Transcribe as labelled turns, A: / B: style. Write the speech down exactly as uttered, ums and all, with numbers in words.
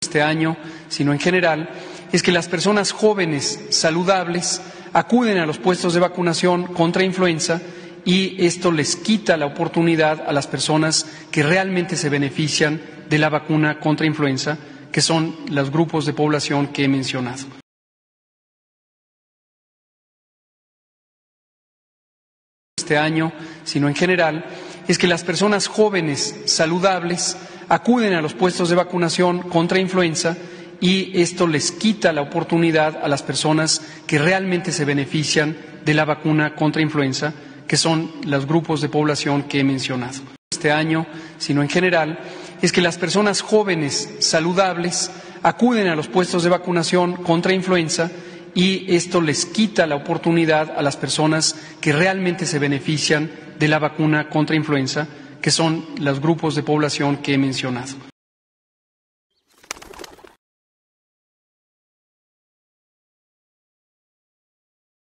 A: este año, sino en general, es que las personas jóvenes saludables acuden a los puestos de vacunación contra influenza y esto les quita la oportunidad a las personas que realmente se benefician de la vacuna contra influenza, que son los grupos de población que he mencionado. Este año, sino en general, es que las personas jóvenes saludables acuden a los puestos de vacunación contra influenza y esto les quita la oportunidad a las personas que realmente se benefician de la vacuna contra influenza, que son los grupos de población que he mencionado. Este año, sino en general, es que las personas jóvenes saludables acuden a los puestos de vacunación contra influenza y esto les quita la oportunidad a las personas que realmente se benefician de la vacuna contra influenza, que son los grupos de población que he mencionado.